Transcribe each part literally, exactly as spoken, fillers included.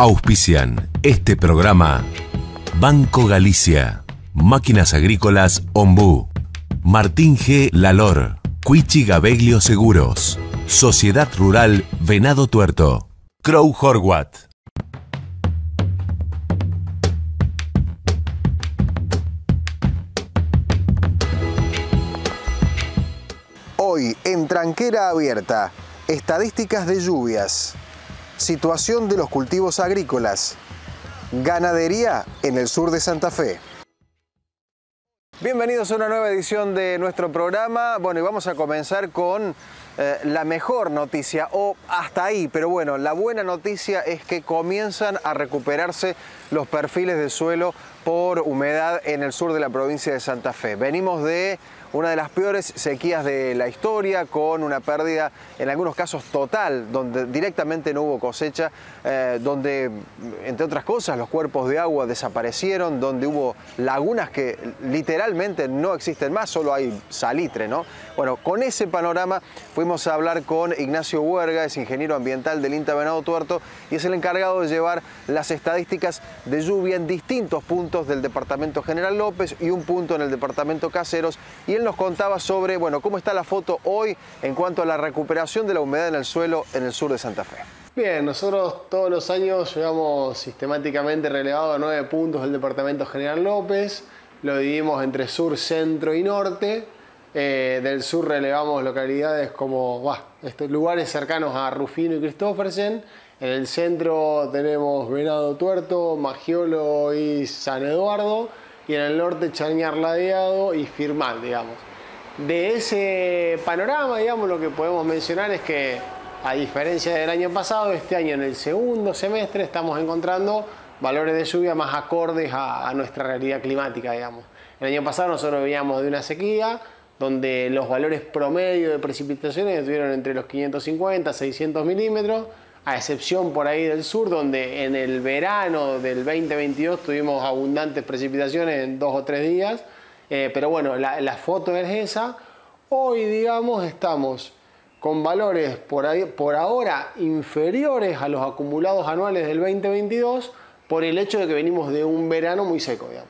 Auspician este programa Banco Galicia, Máquinas Agrícolas Ombú, Martín G. Lalor, Cuichi Gabeglio Seguros, Sociedad Rural Venado Tuerto, Crow Horwath. Hoy en Tranquera Abierta, estadísticas de lluvias, situación de los cultivos agrícolas, ganadería en el sur de Santa Fe. Bienvenidos a una nueva edición de nuestro programa. Bueno, y vamos a comenzar con eh, la mejor noticia, o hasta ahí, pero bueno, la buena noticia es que comienzan a recuperarse los perfiles de suelo por humedad en el sur de la provincia de Santa Fe. Venimos de una de las peores sequías de la historia, con una pérdida, en algunos casos total, donde directamente no hubo cosecha, eh, donde, entre otras cosas, los cuerpos de agua desaparecieron, donde hubo lagunas que literalmente no existen más, solo hay salitre, ¿no? Bueno, con ese panorama fuimos a hablar con Ignacio Huerga, es ingeniero ambiental del INTA Venado Tuerto y es el encargado de llevar las estadísticas de lluvia en distintos puntos del departamento General López y un punto en el departamento Caseros, y él nos contaba sobre, bueno, cómo está la foto hoy en cuanto a la recuperación de la humedad en el suelo en el sur de Santa Fe. Bien, nosotros todos los años llevamos sistemáticamente relevado a nueve puntos del departamento General López, lo dividimos entre sur, centro y norte. Eh, del sur relevamos localidades como bah, estos lugares cercanos a Rufino y Cristófersen. En el centro tenemos Venado Tuerto, Magiolo y San Eduardo. Y en el norte Chañar Ladeado y Firmal, digamos. De ese panorama, digamos, lo que podemos mencionar es que, a diferencia del año pasado, este año en el segundo semestre estamos encontrando valores de lluvia más acordes a, a nuestra realidad climática, digamos. El año pasado nosotros veníamos de una sequía donde los valores promedio de precipitaciones estuvieron entre los quinientos cincuenta, seiscientos milímetros, a excepción por ahí del sur, donde en el verano del veinte veintidós tuvimos abundantes precipitaciones en dos o tres días. Eh, pero bueno, la, la foto es esa. Hoy, digamos, estamos con valores por, ahí, por ahora inferiores a los acumulados anuales del veinte veintidós por el hecho de que venimos de un verano muy seco, digamos.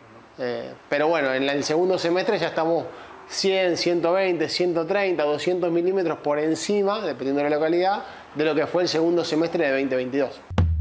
Eh, pero bueno, en el segundo semestre ya estamos cien, ciento veinte, ciento treinta, doscientos milímetros por encima, dependiendo de la localidad, de lo que fue el segundo semestre de veinte veintidós.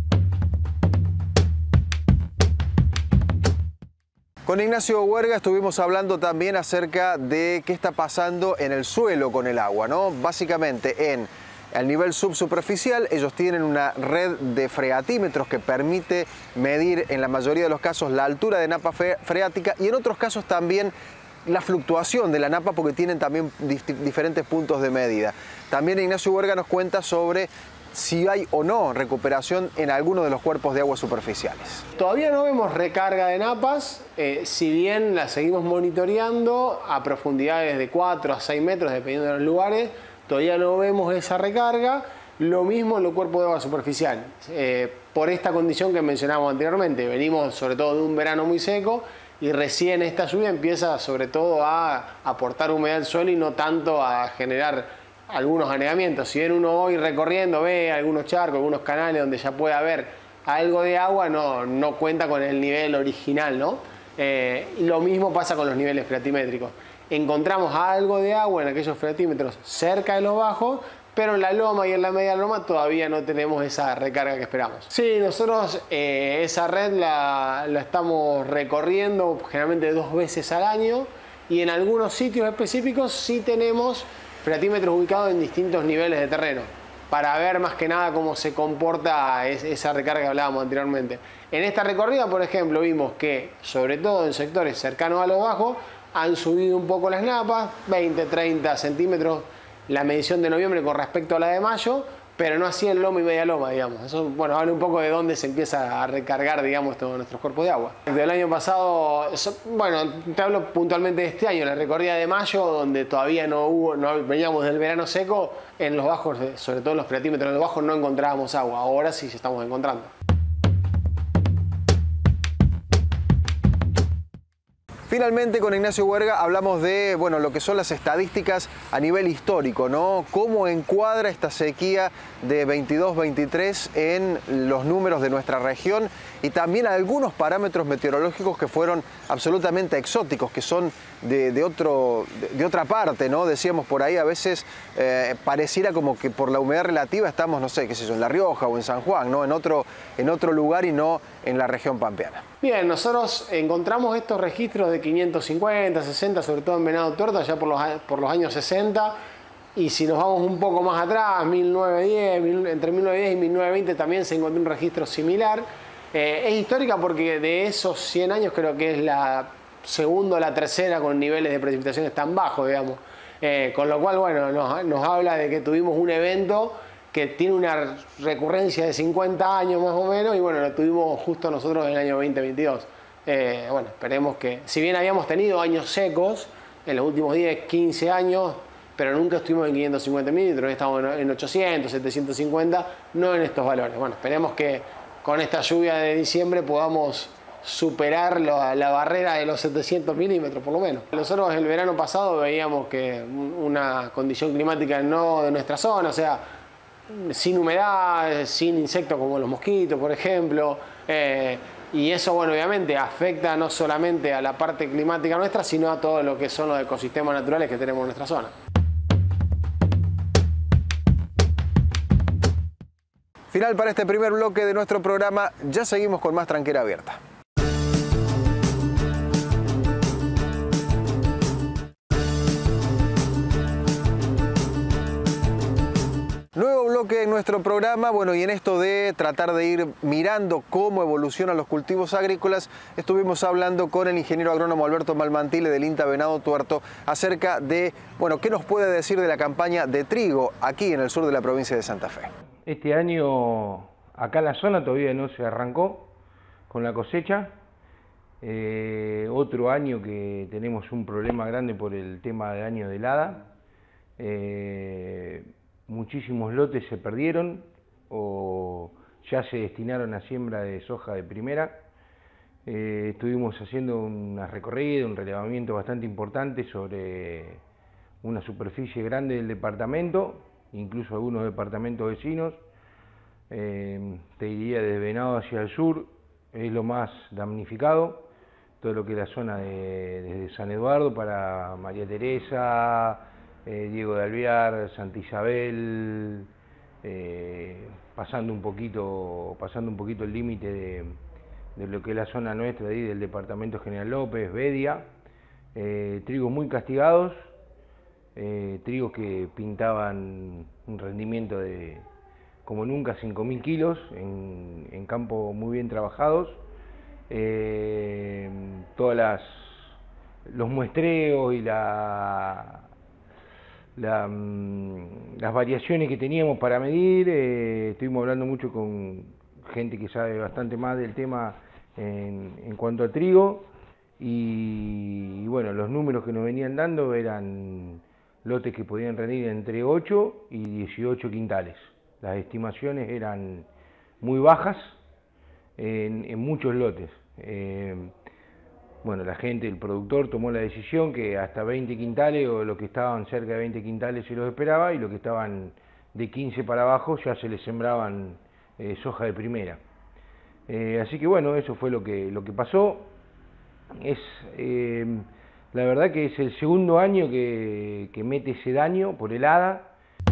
Con Ignacio Huerga estuvimos hablando también acerca de qué está pasando en el suelo con el agua, ¿no? Básicamente en el nivel subsuperficial ellos tienen una red de freatímetros que permite medir en la mayoría de los casos la altura de napa freática y en otros casos también la fluctuación de la napa, porque tienen también dif diferentes puntos de medida. También Ignacio Huerga nos cuenta sobre si hay o no recuperación en alguno de los cuerpos de agua superficiales. Todavía no vemos recarga de napas, eh, si bien la seguimos monitoreando a profundidades de cuatro a seis metros, dependiendo de los lugares, todavía no vemos esa recarga. Lo mismo en los cuerpos de agua superficial, eh, por esta condición que mencionamos anteriormente. Venimos sobre todo de un verano muy seco, y recién esta lluvia empieza sobre todo a aportar humedad al suelo y no tanto a generar algunos anegamientos. Si bien uno hoy recorriendo ve algunos charcos, algunos canales donde ya puede haber algo de agua, no, no cuenta con el nivel original, ¿no? Eh, lo mismo pasa con los niveles freatimétricos. Encontramos algo de agua en aquellos freatímetros cerca de los bajos, pero en la loma y en la media loma todavía no tenemos esa recarga que esperamos. Sí, nosotros eh, esa red la, la estamos recorriendo generalmente dos veces al año, y en algunos sitios específicos sí tenemos freatímetros ubicados en distintos niveles de terreno, para ver más que nada cómo se comporta es, esa recarga que hablábamos anteriormente. En esta recorrida, por ejemplo, vimos que, sobre todo en sectores cercanos a los bajos, han subido un poco las napas, veinte, treinta centímetros, la medición de noviembre con respecto a la de mayo, pero no así en loma y media loma, digamos. Eso, bueno, habla un poco de dónde se empieza a recargar, digamos, todos nuestros cuerpos de agua. Del año pasado, eso, bueno, te hablo puntualmente de este año, la recorrida de mayo, donde todavía no hubo, no veníamos del verano seco, en los bajos, sobre todo en los freatímetros de los bajos, no encontrábamos agua. Ahora sí estamos encontrando. Finalmente, con Ignacio Huerga hablamos de, bueno, lo que son las estadísticas a nivel histórico, ¿no? Cómo encuadra esta sequía de veintidós veintitrés en los números de nuestra región y también algunos parámetros meteorológicos que fueron absolutamente exóticos, que son de, de, otro, de, de otra parte, ¿no? Decíamos por ahí, a veces eh, pareciera como que por la humedad relativa estamos, no sé, qué sé yo, en La Rioja o en San Juan, ¿no? En otro, en otro lugar y no en la región pampeana. Bien, nosotros encontramos estos registros de quinientos cincuenta, sesenta, sobre todo en Venado Tuerto, allá por los, por los años sesenta. Y si nos vamos un poco más atrás, mil novecientos diez, entre mil novecientos diez y mil novecientos veinte también se encontró un registro similar. Eh, es histórica porque de esos cien años creo que es la segunda o la tercera con niveles de precipitaciones tan bajos, digamos. Eh, con lo cual, bueno, nos, nos habla de que tuvimos un evento que tiene una recurrencia de cincuenta años más o menos, y bueno, lo tuvimos justo nosotros en el año veinte veintidós. Eh, bueno, esperemos que, si bien habíamos tenido años secos en los últimos diez, quince años, pero nunca estuvimos en quinientos cincuenta milímetros, estamos en ochocientos, setecientos cincuenta, no en estos valores. Bueno, esperemos que con esta lluvia de diciembre podamos superar la, la barrera de los setecientos milímetros por lo menos. Nosotros el verano pasado veíamos que una condición climática no de nuestra zona, o sea, sin humedad, sin insectos como los mosquitos, por ejemplo, eh, y eso, bueno, obviamente afecta no solamente a la parte climática nuestra, sino a todo lo que son los ecosistemas naturales que tenemos en nuestra zona. Final para este primer bloque de nuestro programa. Ya seguimos con más Tranquera Abierta. Nuevo bloque en nuestro programa, bueno, y en esto de tratar de ir mirando cómo evolucionan los cultivos agrícolas, estuvimos hablando con el ingeniero agrónomo Alberto Malmantile del INTA Venado Tuerto acerca de, bueno, qué nos puede decir de la campaña de trigo aquí en el sur de la provincia de Santa Fe. Este año acá en la zona todavía no se arrancó con la cosecha. Eh, otro año que tenemos un problema grande por el tema del año de helada. Eh, muchísimos lotes se perdieron o ya se destinaron a siembra de soja de primera. Eh, estuvimos haciendo una recorrida, un relevamiento bastante importante sobre una superficie grande del departamento, incluso algunos departamentos vecinos. Eh, te diría desde Venado hacia el sur es lo más damnificado, todo lo que es la zona de, desde San Eduardo para María Teresa, eh, Diego de Alvear, Santa Isabel, eh, pasando un poquito pasando un poquito el límite de, de lo que es la zona nuestra ahí, del departamento General López, Bedia, eh, trigos muy castigados, eh, trigos que pintaban un rendimiento de como nunca, cinco mil kilos en, en campos muy bien trabajados. Eh, todas las los muestreos y la, la, las variaciones que teníamos para medir, eh, estuvimos hablando mucho con gente que sabe bastante más del tema en, en cuanto a trigo, y, y bueno, los números que nos venían dando eran lotes que podían rendir entre ocho y dieciocho quintales. Las estimaciones eran muy bajas en, en muchos lotes. Eh, bueno, la gente, el productor tomó la decisión que hasta veinte quintales, o lo que estaban cerca de veinte quintales se los esperaba, y lo que estaban de quince para abajo ya se les sembraban eh, soja de primera. Eh, así que bueno, eso fue lo que, lo que pasó. Es, eh, la verdad que es el segundo año que, que mete ese daño por helada.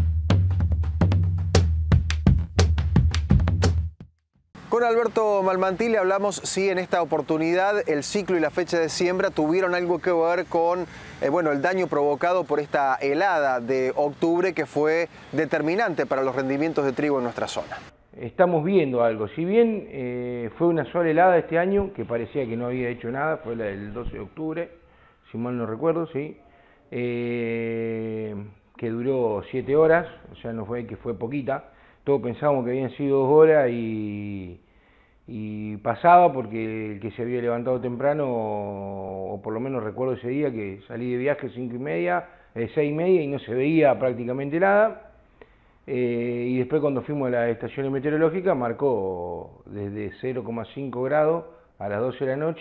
Con Alberto Malmantile hablamos si en esta oportunidad el ciclo y la fecha de siembra tuvieron algo que ver con eh, bueno, el daño provocado por esta helada de octubre que fue determinante para los rendimientos de trigo en nuestra zona. Estamos viendo algo, si bien eh, fue una sola helada este año, que parecía que no había hecho nada, fue la del doce de octubre, si mal no recuerdo, sí, eh, que duró siete horas, o sea, no fue que fue poquita. Todos pensábamos que habían sido dos horas y, y pasaba, porque el que se había levantado temprano, o por lo menos recuerdo ese día que salí de viaje cinco y media, eh, seis y media, y no se veía prácticamente nada. Eh, y después cuando fuimos a la estación meteorológica marcó desde cero coma cinco grados a las doce de la noche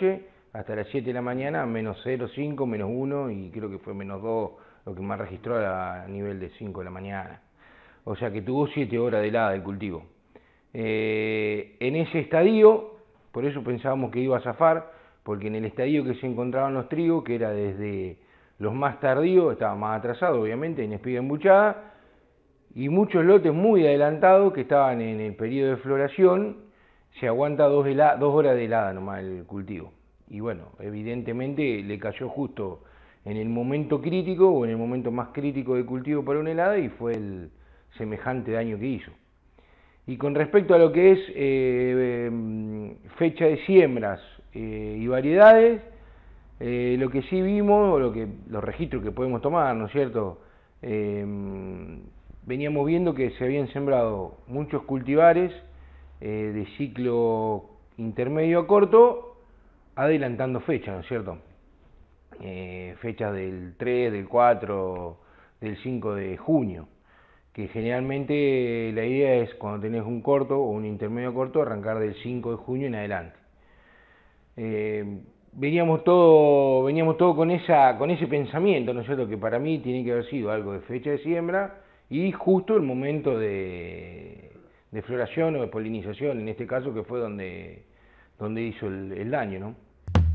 hasta las siete de la mañana, menos cero coma cinco, menos uno y creo que fue menos dos lo que más registró a nivel de cinco de la mañana. O sea que tuvo siete horas de helada el cultivo. Eh, en ese estadio, por eso pensábamos que iba a zafar, porque en el estadio que se encontraban los trigos, que era desde los más tardíos, estaba más atrasado obviamente, en espiga embuchada, y muchos lotes muy adelantados que estaban en el periodo de floración, se aguanta dos, dos horas de helada nomás el cultivo. Y bueno, evidentemente le cayó justo en el momento crítico o en el momento más crítico del cultivo para una helada y fue el semejante daño que hizo. Y con respecto a lo que es eh, fecha de siembras eh, y variedades, eh, lo que sí vimos, o lo que, los registros que podemos tomar, ¿no es cierto? Eh, veníamos viendo que se habían sembrado muchos cultivares eh, de ciclo intermedio a corto, adelantando fechas, ¿no es cierto? Eh, fechas del tres, del cuatro, del cinco de junio. Que generalmente la idea es cuando tenés un corto o un intermedio corto arrancar del cinco de junio en adelante. Eh, veníamos todo, veníamos todo con esa, con ese pensamiento, ¿no es cierto? Que para mí tiene que haber sido algo de fecha de siembra y justo el momento de, de floración o de polinización, en este caso que fue donde, donde hizo el, el daño, ¿no?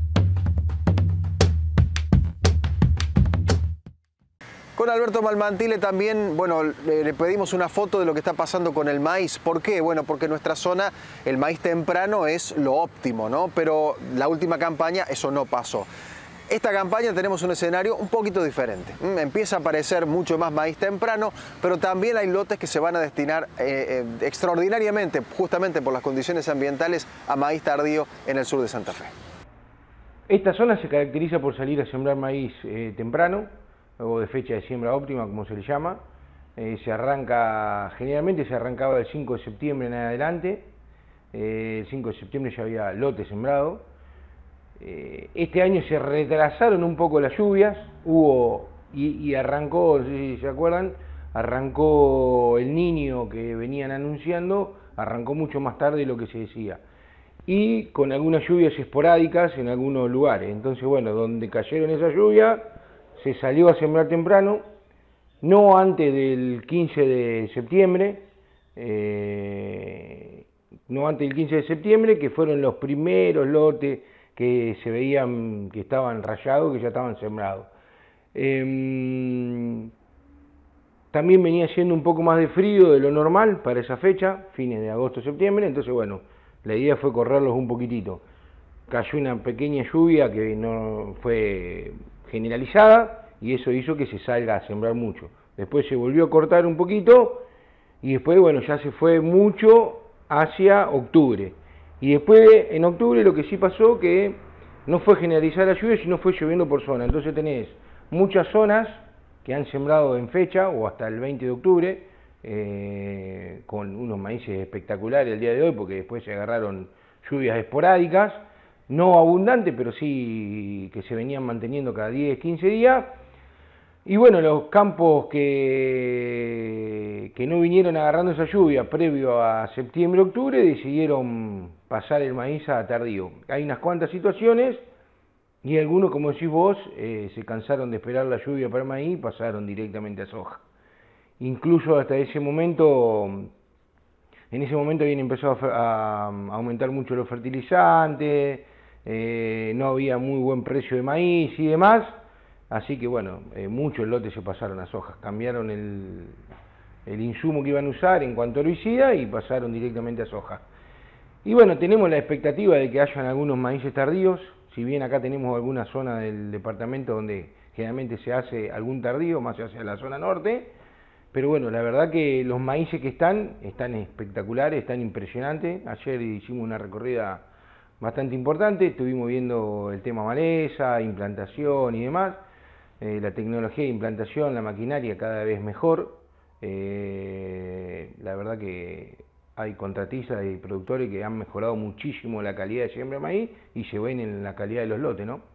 Con Alberto Malmantile también, bueno, le pedimos una foto de lo que está pasando con el maíz. ¿Por qué? Bueno, porque en nuestra zona el maíz temprano es lo óptimo, ¿no? Pero la última campaña eso no pasó. Esta campaña tenemos un escenario un poquito diferente. Empieza a aparecer mucho más maíz temprano, pero también hay lotes que se van a destinar eh, eh, extraordinariamente, justamente por las condiciones ambientales, a maíz tardío en el sur de Santa Fe. Esta zona se caracteriza por salir a sembrar maíz eh, temprano, o de fecha de siembra óptima, como se le llama. Eh, se arranca, generalmente se arrancaba del cinco de septiembre en adelante. Eh, el cinco de septiembre ya había lote sembrado. Eh, este año se retrasaron un poco las lluvias, hubo y, y arrancó, no sé si se acuerdan, arrancó el Niño que venían anunciando, arrancó mucho más tarde de lo que se decía. Y con algunas lluvias esporádicas en algunos lugares. Entonces, bueno, donde cayeron esas lluvias, se salió a sembrar temprano, no antes del quince de septiembre, eh, no antes del quince de septiembre, que fueron los primeros lotes que se veían que estaban rayados, que ya estaban sembrados. Eh, también venía siendo un poco más de frío de lo normal para esa fecha, fines de agosto, septiembre, entonces bueno, la idea fue correrlos un poquitito. Cayó una pequeña lluvia que no fue generalizada y eso hizo que se salga a sembrar mucho. Después se volvió a cortar un poquito y después, bueno, ya se fue mucho hacia octubre. Y después, en octubre, lo que sí pasó que no fue generalizar la lluvia, sino fue lloviendo por zona. Entonces tenés muchas zonas que han sembrado en fecha o hasta el veinte de octubre, eh, con unos maíces espectaculares el día de hoy, porque después se agarraron lluvias esporádicas, no abundante, pero sí que se venían manteniendo cada diez, quince días. Y bueno, los campos que, que no vinieron agarrando esa lluvia previo a septiembre, octubre, decidieron pasar el maíz a tardío. Hay unas cuantas situaciones y algunos, como decís vos, eh, se cansaron de esperar la lluvia para el maíz y pasaron directamente a soja. Incluso hasta ese momento, en ese momento habían empezado a, a aumentar mucho los fertilizantes, Eh, no había muy buen precio de maíz y demás, así que bueno, eh, muchos lotes se pasaron a soja, cambiaron el, el insumo que iban a usar en cuanto a herbicida y pasaron directamente a soja. Y bueno, tenemos la expectativa de que hayan algunos maíces tardíos, si bien acá tenemos alguna zona del departamento donde generalmente se hace algún tardío, más hacia la zona norte, pero bueno, la verdad que los maíces que están, están espectaculares, están impresionantes. Ayer hicimos una recorrida bastante importante, estuvimos viendo el tema maleza, implantación y demás, eh, la tecnología de implantación, la maquinaria cada vez mejor, eh, la verdad que hay contratistas y productores que han mejorado muchísimo la calidad de siembra de maíz y se ven en la calidad de los lotes, ¿no?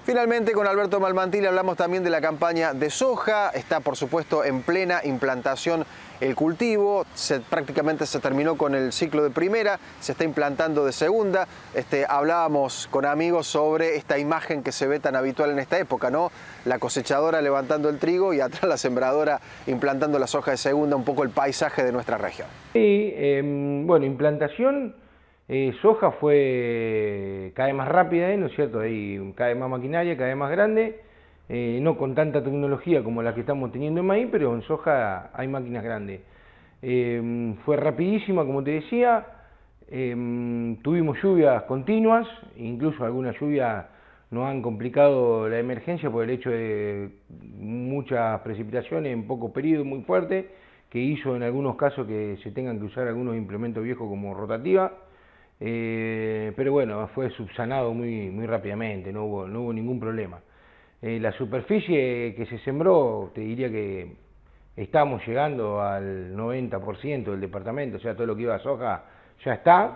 Finalmente, con Alberto Malmantil hablamos también de la campaña de soja. Está, por supuesto, en plena implantación el cultivo. Se, prácticamente se terminó con el ciclo de primera, se está implantando de segunda. Este, hablábamos con amigos sobre esta imagen que se ve tan habitual en esta época, ¿no? La cosechadora levantando el trigo y atrás la sembradora implantando la soja de segunda, un poco el paisaje de nuestra región. Sí, eh, bueno, implantación... Eh, soja fue cada vez más rápida, ¿eh? ¿No es cierto? Hay cada vez más maquinaria, cada vez más grande, eh, no con tanta tecnología como la que estamos teniendo en maíz, pero en soja hay máquinas grandes. Eh, fue rapidísima, como te decía, eh, tuvimos lluvias continuas, incluso algunas lluvias nos han complicado la emergencia por el hecho de muchas precipitaciones en poco periodo muy fuerte, que hizo en algunos casos que se tengan que usar algunos implementos viejos como rotativa. Eh, pero bueno, fue subsanado muy, muy rápidamente, no hubo, no hubo ningún problema. Eh, la superficie que se sembró, te diría que estamos llegando al noventa por ciento del departamento, o sea, todo lo que iba a soja ya está.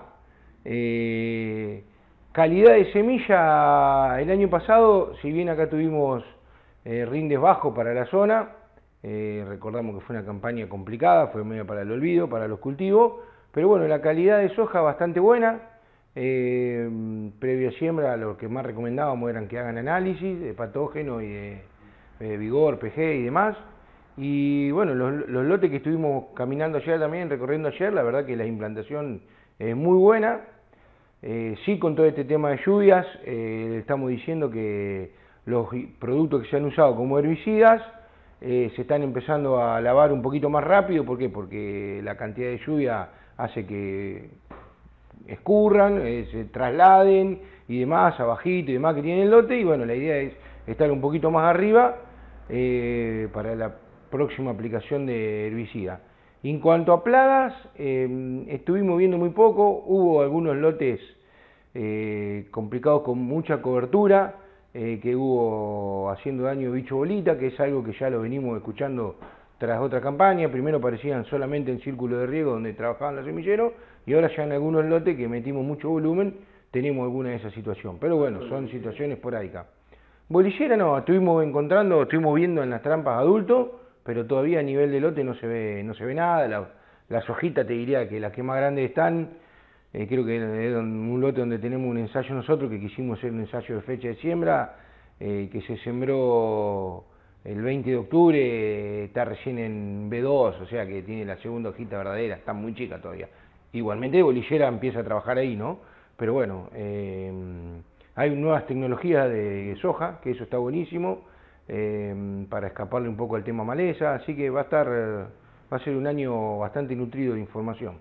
Eh, calidad de semilla, el año pasado, si bien acá tuvimos eh, rindes bajos para la zona, eh, recordamos que fue una campaña complicada, fue medio para el olvido, para los cultivos. Pero bueno, la calidad de soja bastante buena. Eh, previo a siembra, lo que más recomendábamos eran que hagan análisis de patógeno y de, de vigor, P G y demás. Y bueno, los, los lotes que estuvimos caminando ayer también, recorriendo ayer, la verdad que la implantación es muy buena. Eh, sí, con todo este tema de lluvias, eh, estamos diciendo que los productos que se han usado como herbicidas eh, se están empezando a lavar un poquito más rápido. ¿Por qué? Porque la cantidad de lluvia hace que escurran, eh, se trasladen y demás, abajito y demás que tiene el lote, y bueno, la idea es estar un poquito más arriba eh, para la próxima aplicación de herbicida. En cuanto a plagas, eh, estuvimos viendo muy poco, hubo algunos lotes eh, complicados con mucha cobertura, eh, que hubo haciendo daño bicho bolita, que es algo que ya lo venimos escuchando tras otra campaña. Primero aparecían solamente en círculo de riego donde trabajaban los semilleros, y ahora ya en algunos lotes que metimos mucho volumen tenemos alguna de esa situación. Pero bueno, son situaciones esporádicas. Bolillera no, estuvimos encontrando, estuvimos viendo en las trampas adultos, pero todavía a nivel de lote no se ve, no se ve nada. La, las hojitas te diría que las que más grandes están, eh, creo que es un lote donde tenemos un ensayo nosotros, que quisimos hacer un ensayo de fecha de siembra, eh, que se sembró el veinte de octubre, está recién en B dos, o sea que tiene la segunda hojita verdadera, está muy chica todavía. Igualmente Bolillera empieza a trabajar ahí, ¿no? Pero bueno, eh, hay nuevas tecnologías de soja, que eso está buenísimo, eh, para escaparle un poco al tema maleza, así que va a estar, va a ser un año bastante nutrido de información.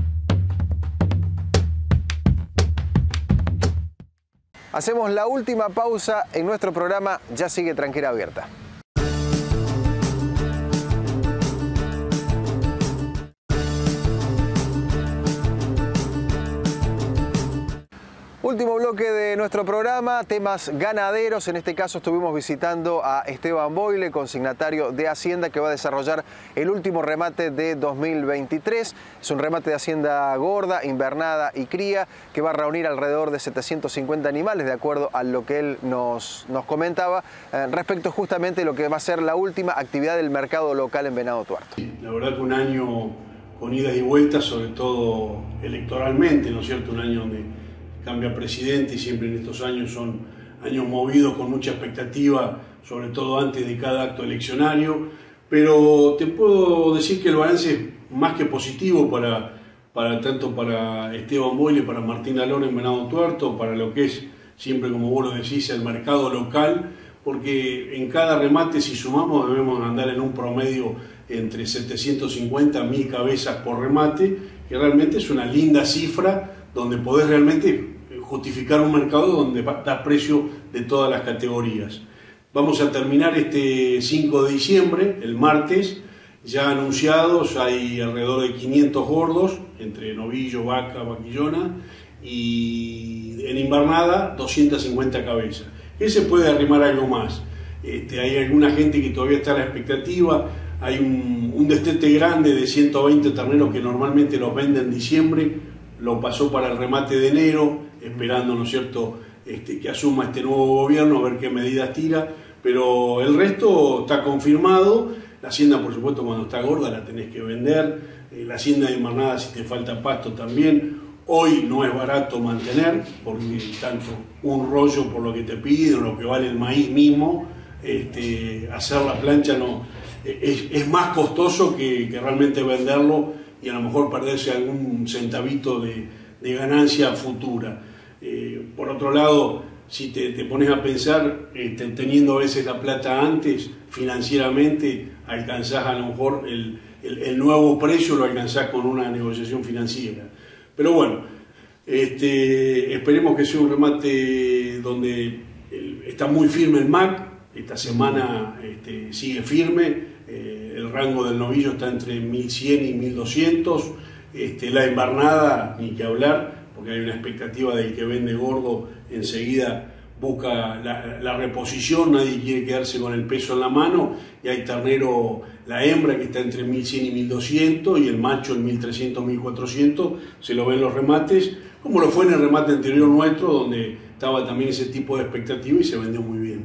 Hacemos la última pausa en nuestro programa, ya sigue Tranquera Abierta. Último bloque de nuestro programa, temas ganaderos. En este caso estuvimos visitando a Esteban Boyle, consignatario de Hacienda, que va a desarrollar el último remate de dos mil veintitrés. Es un remate de hacienda gorda, invernada y cría, que va a reunir alrededor de setecientos cincuenta animales, de acuerdo a lo que él nos, nos comentaba, eh, respecto justamente a lo que va a ser la última actividad del mercado local en Venado Tuerto. La verdad que un año con idas y vueltas, sobre todo electoralmente, ¿no es cierto? Un año donde cambia presidente y siempre en estos años son años movidos con mucha expectativa, sobre todo antes de cada acto eleccionario, pero te puedo decir que el balance es más que positivo para, para tanto para Esteban Boyle, para Martín Lalor en Venado Tuerto, para lo que es siempre, como vos lo decís, el mercado local, porque en cada remate, si sumamos, debemos andar en un promedio entre setecientos cincuenta a mil cabezas por remate, que realmente es una linda cifra donde podés realmente justificar un mercado donde da precio de todas las categorías. Vamos a terminar este cinco de diciembre, el martes, ya anunciados, hay alrededor de quinientos gordos, entre novillo, vaca, vaquillona, y en invernada doscientas cincuenta cabezas. ¿Qué se puede arrimar algo más? Este, hay alguna gente que todavía está a la expectativa, hay un, un destete grande de ciento veinte terneros que normalmente los vende en diciembre, lo pasó para el remate de enero, esperando, ¿no es cierto?, este, que asuma este nuevo gobierno, a ver qué medidas tira, pero el resto está confirmado. La hacienda, por supuesto, cuando está gorda la tenés que vender, eh, la hacienda de invernada si te falta pasto también. Hoy no es barato mantener, porque tanto un rollo por lo que te piden, lo que vale el maíz mismo, este, hacer la plancha no, es, es más costoso que, que realmente venderlo y a lo mejor perderse algún centavito de, de ganancia futura. Eh, por otro lado, si te, te pones a pensar, este, teniendo a veces la plata antes, financieramente alcanzás a lo mejor el, el, el nuevo precio, lo alcanzás con una negociación financiera. Pero bueno, este, esperemos que sea un remate donde el, está muy firme el M A C, esta semana este, sigue firme, eh, el rango del novillo está entre mil cien y mil doscientos, este, la invernada ni que hablar, porque hay una expectativa del que vende gordo enseguida busca la, la reposición, nadie quiere quedarse con el peso en la mano, y hay ternero, la hembra que está entre mil cien y mil doscientos y el macho en mil trescientos, mil cuatrocientos, se lo ven los remates, como lo fue en el remate anterior nuestro, donde estaba también ese tipo de expectativa y se vendió muy bien.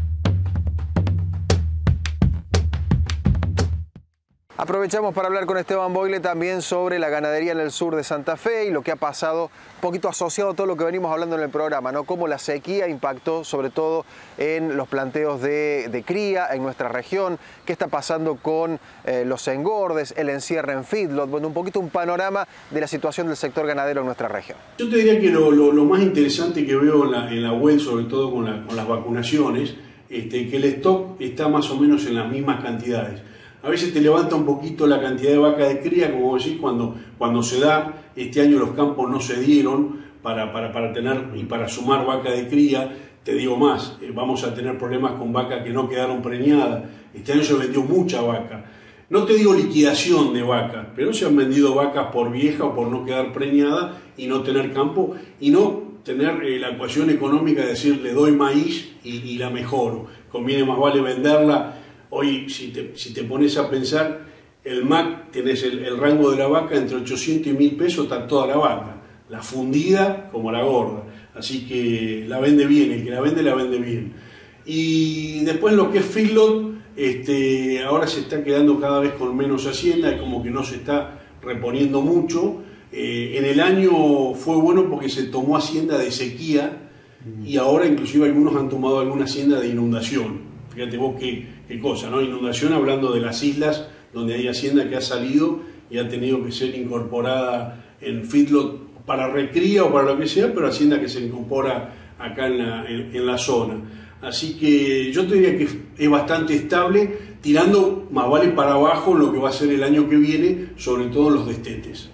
Aprovechamos para hablar con Esteban Boyle también sobre la ganadería en el sur de Santa Fe y lo que ha pasado, un poquito asociado a todo lo que venimos hablando en el programa, ¿no? Cómo la sequía impactó sobre todo en los planteos de, de cría en nuestra región, qué está pasando con eh, los engordes, el encierre en feedlot, bueno, un poquito un panorama de la situación del sector ganadero en nuestra región. Yo te diría que lo, lo, lo más interesante que veo en la, en la web, sobre todo con, la, con las vacunaciones, este, que el stock está más o menos en las mismas cantidades. A veces te levanta un poquito la cantidad de vaca de cría, como vos decís, cuando, cuando se da. Este año los campos no se dieron para, para, para tener y para sumar vaca de cría. Te digo más, eh, vamos a tener problemas con vacas que no quedaron preñadas. Este año se vendió mucha vaca. No te digo liquidación de vacas, pero se han vendido vacas por vieja o por no quedar preñada y no tener campo y no tener eh, la ecuación económica de decir le doy maíz y, y la mejoro. Conviene más vale venderla. Hoy, si te, si te pones a pensar, el M A C, tenés el, el rango de la vaca entre ochocientos y mil pesos, está toda la vaca, la fundida como la gorda, así que la vende bien, el que la vende, la vende bien. Y después lo que es feedlot, este, ahora se está quedando cada vez con menos hacienda, es como que no se está reponiendo mucho. Eh, en el año fue bueno porque se tomó hacienda de sequía y ahora inclusive algunos han tomado alguna hacienda de inundación. Fíjate vos qué, qué cosa, ¿no? Inundación hablando de las islas donde hay hacienda que ha salido y ha tenido que ser incorporada en feedlot para recría o para lo que sea, pero hacienda que se incorpora acá en la, en, en la zona. Así que yo te diría que es bastante estable, tirando más vale para abajo en lo que va a ser el año que viene, sobre todo en los destetes.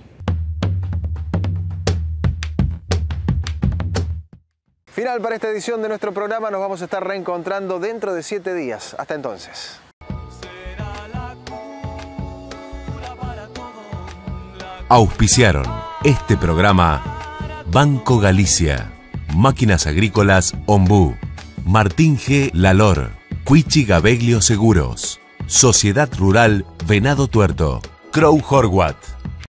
Final para esta edición de nuestro programa, nos vamos a estar reencontrando dentro de siete días. Hasta entonces. Auspiciaron este programa Banco Galicia, Máquinas Agrícolas Ombú, Martín G. Lalor, Cuichi Gabeglio Seguros, Sociedad Rural Venado Tuerto, Crow Horwath.